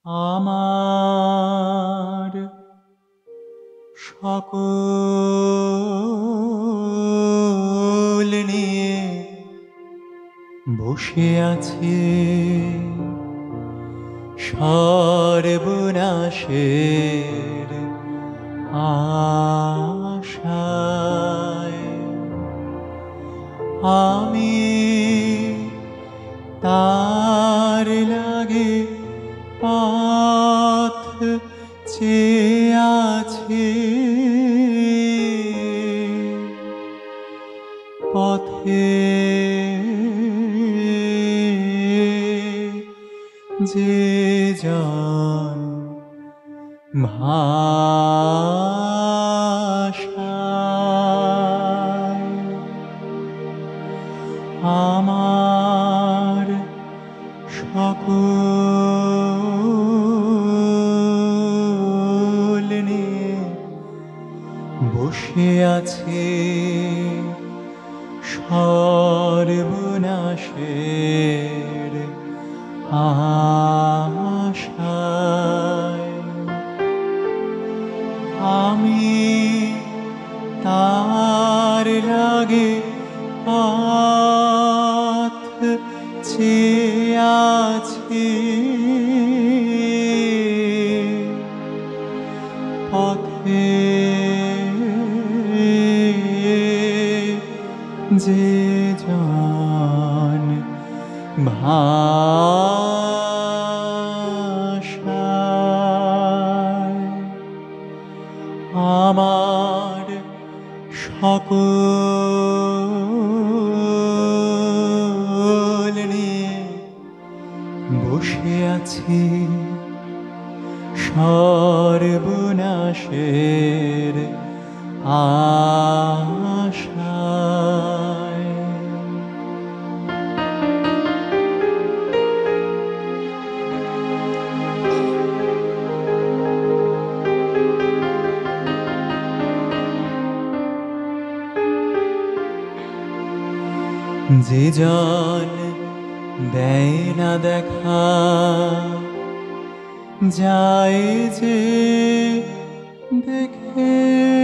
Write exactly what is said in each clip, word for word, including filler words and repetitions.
আমার সকল নিয়ে বসে আছে সর্বনাশের আশায়। আমি তার লাগে পথ চেয়ে আছি, পথে যে জন ভাষায় আমার সকল নিয়ে বসে আছে সর্বনাশের আশায়। আমি তার লাগে পথ চেয়ে আছি, পথে যে জন ভাষায় আমার সকল নিয়ে বসে আছি সর্বনাশের আশায়। যে জন দেয় না দেখা, যায় যে দেখে,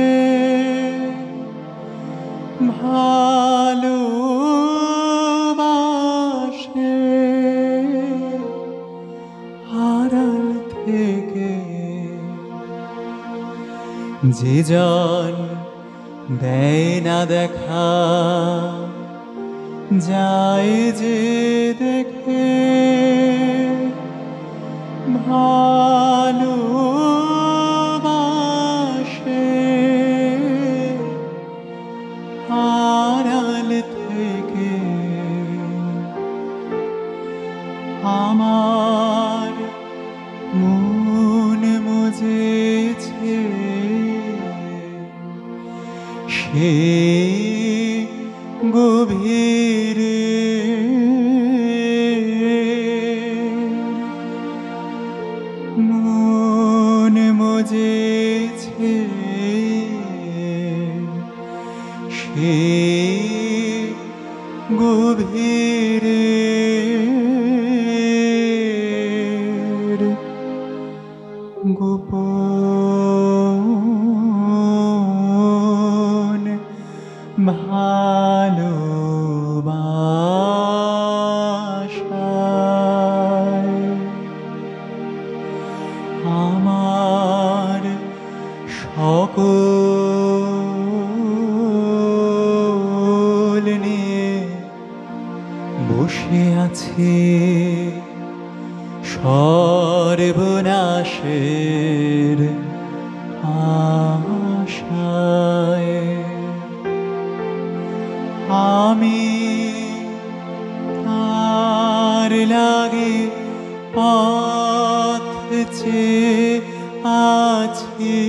ভালোবাসে আড়াল থেকে। যে জন দেয় না দেখা, যায় যে দেখে, ভালোবাসে আড়াল থেকে। আমার মন মজেছে সে গভীরে, মন মজেছে সে গভীরে। গোপন ভালোবাসায় আমার সকল নিয়ে বসে আছে সর্বনাশের আশায়। আমি তার লাগে পথ চেয়ে আছি,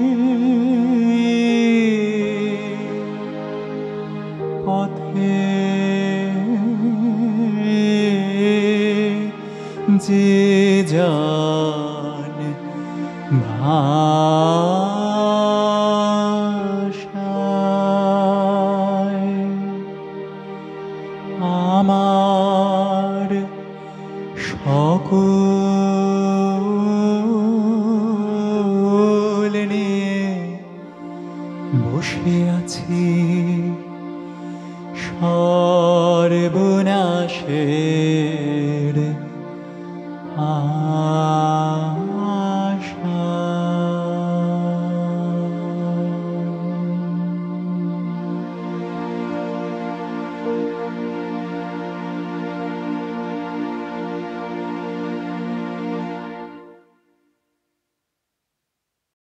পথে যে জন ভাষায় আমার সকল আছি সর্বনাশে